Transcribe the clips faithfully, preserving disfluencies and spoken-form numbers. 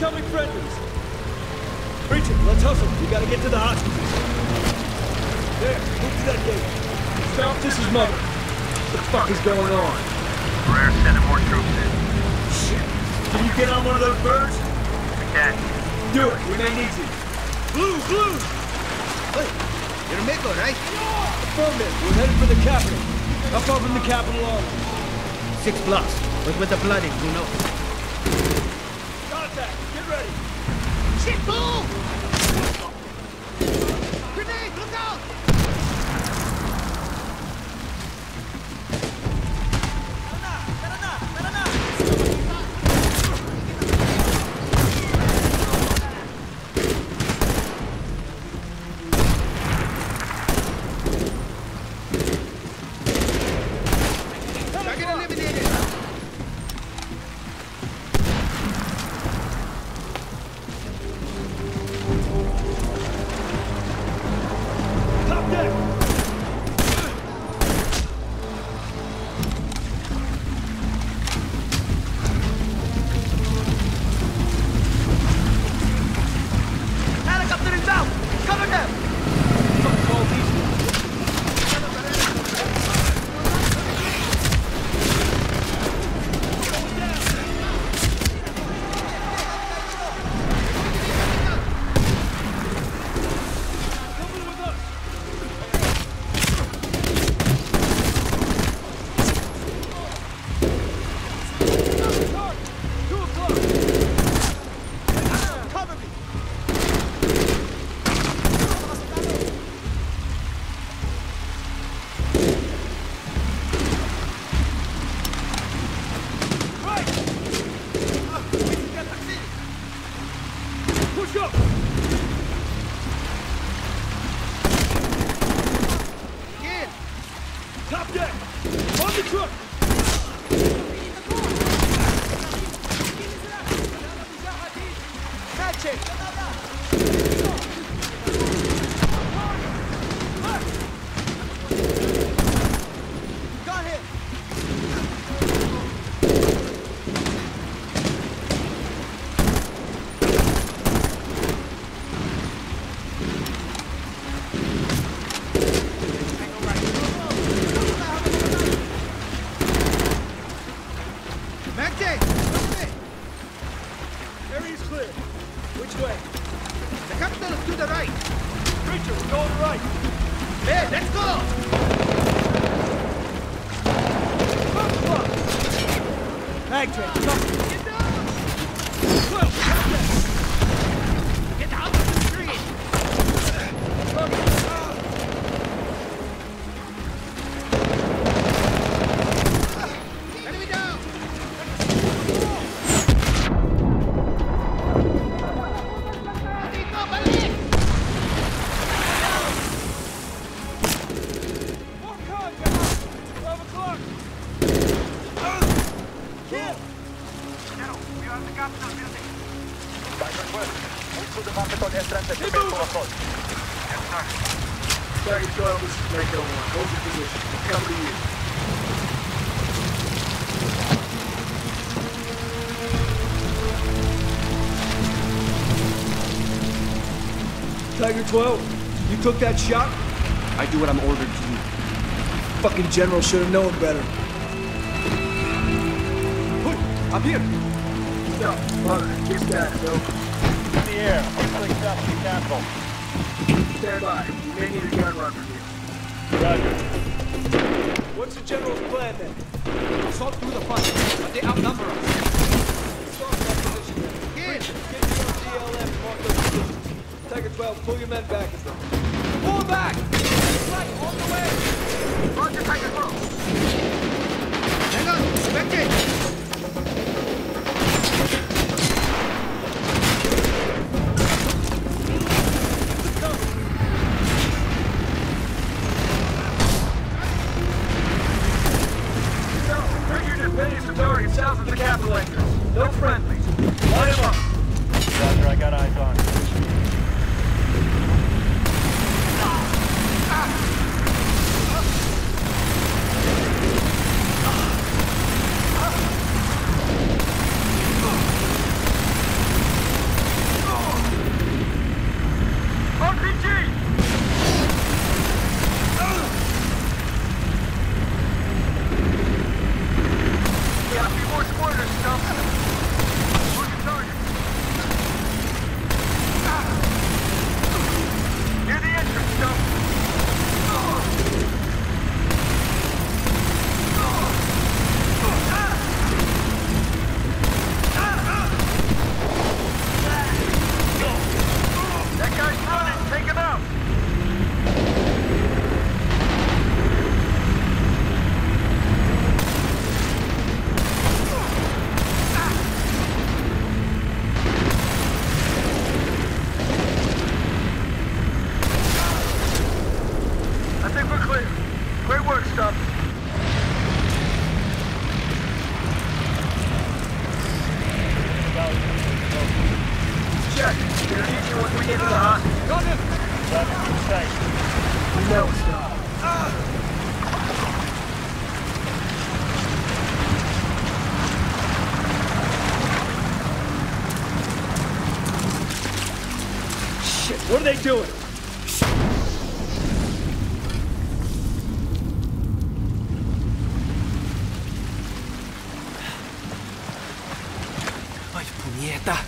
Incoming friendlies! Preacher, let's hustle. We gotta get to the hostages. There, move to that gate. Stop this is mother. What the fuck is going on? We're sending more troops in. Shit. Can you get on one of those birds? We can. Do it. We may need to. Blue, blue! Hey, you're Mako, right? Affirmative. We're headed for the capital. How far from the capital are we? Six blocks. But with the flooding, who knows? Contact. Get ready. Shit, move! Grenade, look out! Tiger twelve, you took that shot? I do what I'm ordered to do. Fucking general should have known better. Put, up here. No, mother, kiss that, Bill. In the air. Hopefully south of the capital. Stand by. You may need a gun run from here. Roger. What's the general's plan then? Assault through the front, but they outnumber us. Assault that position then. Get! Get your D L M and mark those positions. Tiger twelve, pull your men back as well. Pull back! Right, on the way! Roger, Tiger twelve! Hang on! Spectate! Target south of the capital entrance. No friendlies. Line him up. Roger, I got eyes on. we get to the hospital. Got him! Seven, safe. We know it's not. Shit, what are they doing? Ay, puñeta.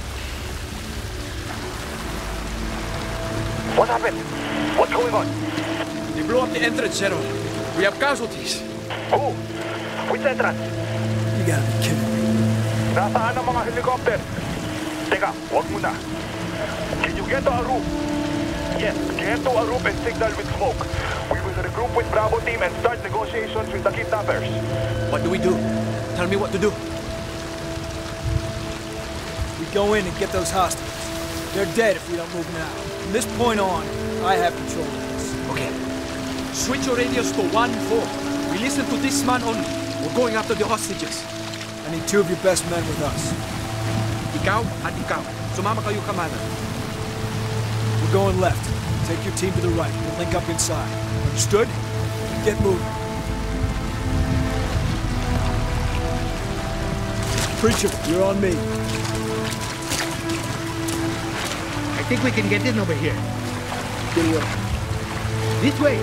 What happened? What's going on? They blew up the entrance, General. We have casualties. Who? Which entrance? You gotta be kidding me. Nasaan ang mga helicopter? Teka, wag muna. Can you get to a roof? Yes, get to a roof and signal with smoke. We will regroup with Bravo team and start negotiations with the kidnappers. What do we do? Tell me what to do. We go in and get those hostages. They're dead if we don't move now. From this point on, I have control of this. Okay. Switch your radios to one four. We listen to this man only. We're going after the hostages. I need two of your best men with us. Ikaw at ikaw. Sumama kayo kamana. We're going left. Take your team to the right. We'll link up inside. Understood? Get moving. Preacher, you're on me. I think we can get in over here. Get it up. This way.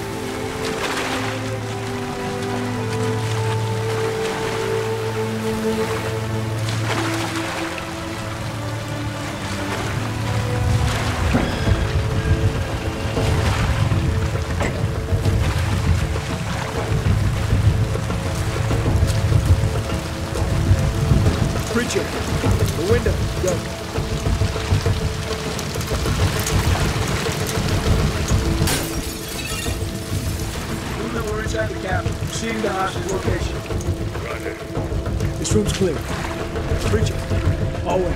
Preacher, the window. Go. We're inside the cabin. Seeing the hostage location. This room's clear. Preacher, hallway.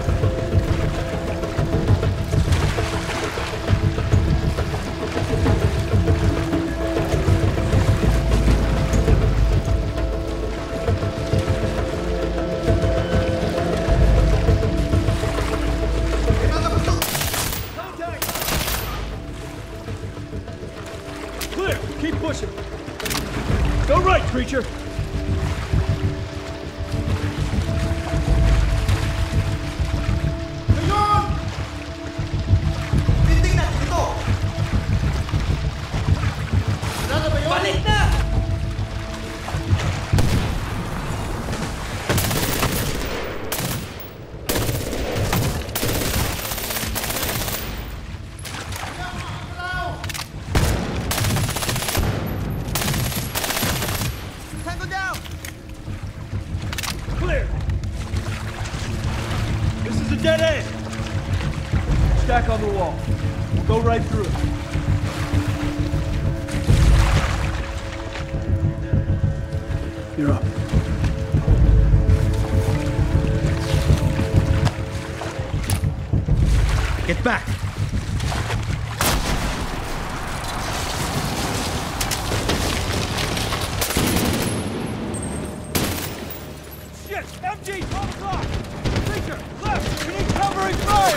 Clear. Keep pushing. Go right, Preacher. Tango down! Clear. This is a dead end. Stack on the wall. We'll go right through it. You're up. Get back! Shit! M G, twelve o'clock! Preacher, left! We need covering fire!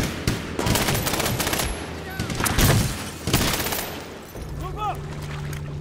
Move up!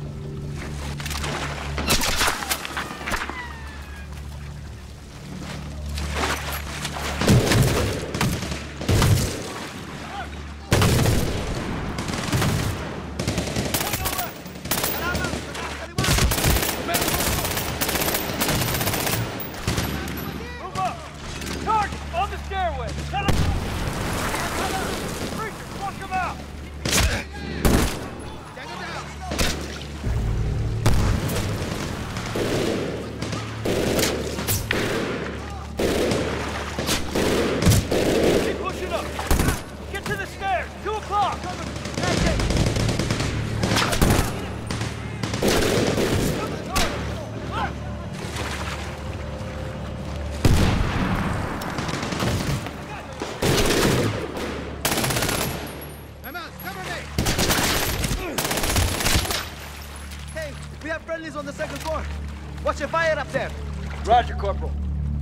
Watch your fire up there. Roger, Corporal.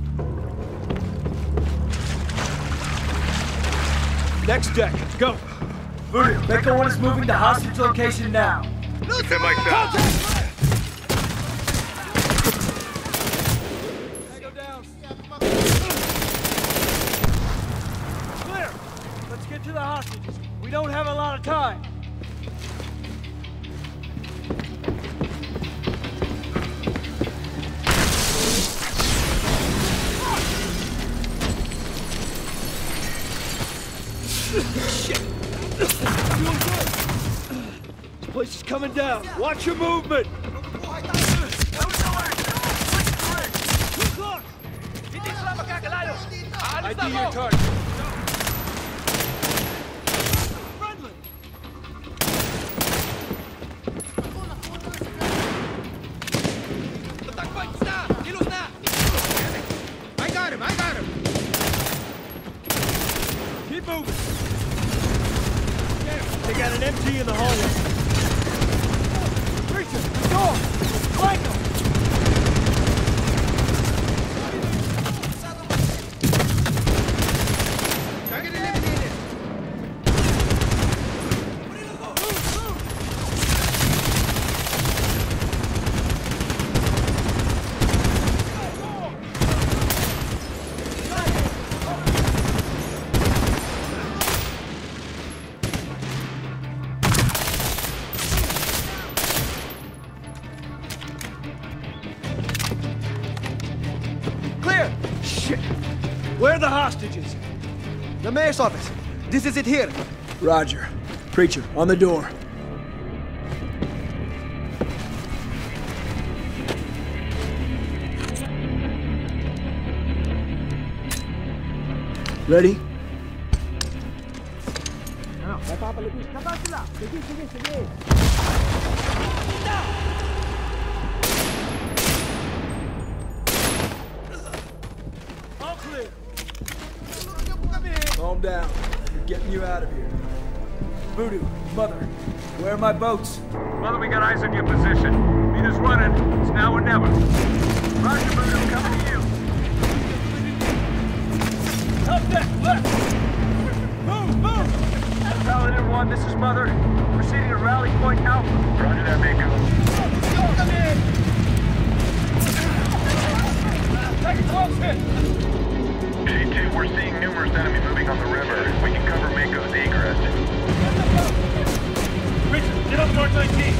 Next deck, go. Voodoo, Mecca one is moving to hostage location now. Send my sound. Go down. Clear. Let's get to the hostages. We don't have a lot of time. Shit! Doing good! This place is coming down. Watch your movement! I D your target. Friendly! I got him, I got him. Keep moving! They got an M G in the hallway. Preacher, door! Flank him! Target eliminated. Clear! Shit! Where are the hostages? The mayor's office. This is it here. Roger. Preacher, on the door. Ready? All clear. Calm down. We're getting you out of here. Voodoo, Mother, where are my boats? Mother, we got eyes on your position. Meet us running. It's now or never. Roger, Voodoo, coming to you. Top deck, left! Move, move! Paladin one, this is Mother. Proceeding to Rally Point Alpha. Roger that, Mako. Come in! Take a close hit! G two, we're seeing numerous enemy moving on the river. We can cover Mako's egress. Richard, get up towards nineteen!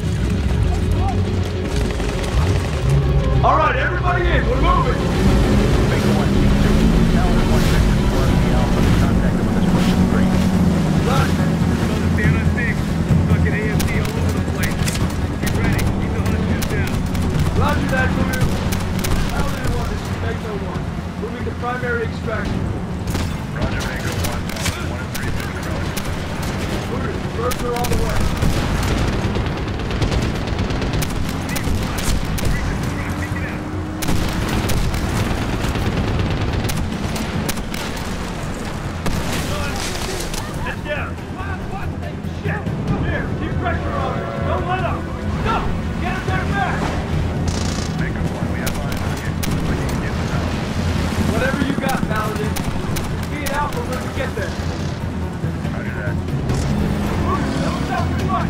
All right, everybody in. We're moving. Mako one, G two. Paladin one, this is Rally Alpha. Contact them with this pushing three. Roger! Stand on six. Fucking A S D all over the place. Get ready. Keep the hostages down. Roger that, Voodoo! Paladin one, this is Mako one. Moving to primary extraction. Roger, Mako one. One and three, moving to Rally. Voodoo, birds are on the way. Get down! Shit! Here, keep pressure on her! Don't let up! Stop! Get him there back! Mako one, we have eyes on you. Looks like you can get us out. Whatever you got, Paladin. Be it out when we get there. Roger that. Don't stop too much!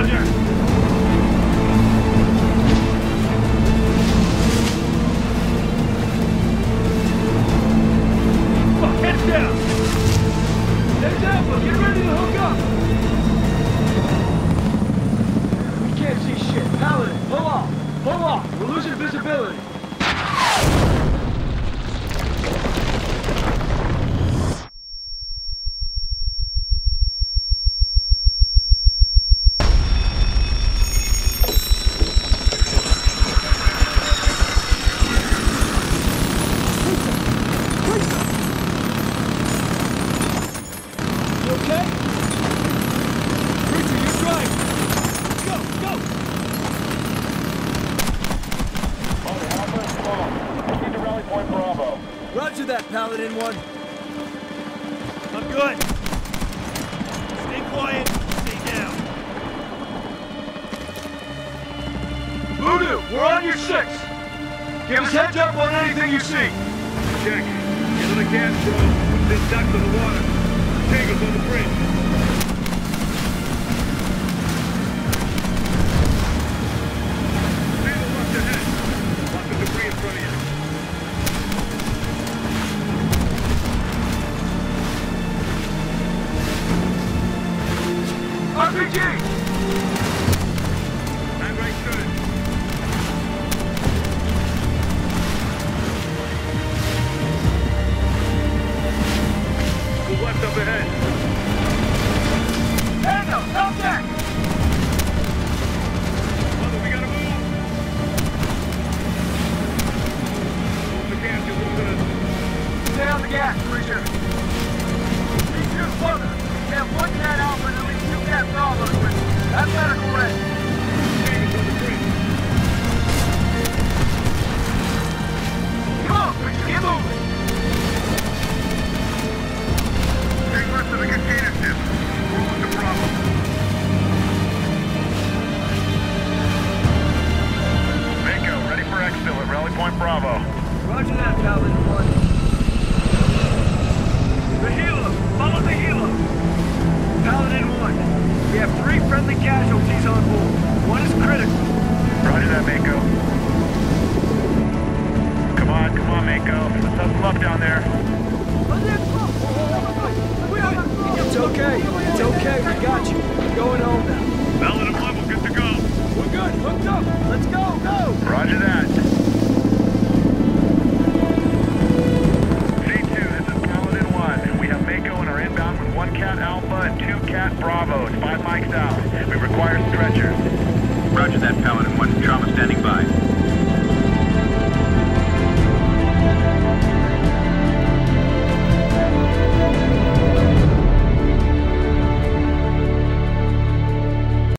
Roger. Fuck, heads down. Heads alpha, get ready to hook up. We can't see shit. Paladin, pull off. Pull off. We're losing visibility. Roger that, Paladin one. I'm good. Stay quiet. Stay down. Voodoo, we're on your six. Give us heads up on anything you see. Check. Get to the gas bro. This duck to the water. Tango's on the bridge. See the left ahead. Watch the debris in front of you. R P G! I'm right good. The left up ahead. Tango, help back! Mother, we gotta move. Hold the gas, you're losing us. Stay on the gas, Preacher. These two further. We have one cat alpha and at least two cat bravo's with us. That's medical ready. Tango's on the bridge. Come on, Preacher, get moving. Stay west of the container ship. Roll into Bravo. Mako, ready for exfil at Rally Point Bravo. Roger that, Paladin one. The helo! Follow the helo! Paladin one. We have three friendly casualties on board. One is critical. Roger that, Mako. Come on, come on, Mako. Let's have some up down there. It's okay. It's okay. We got you.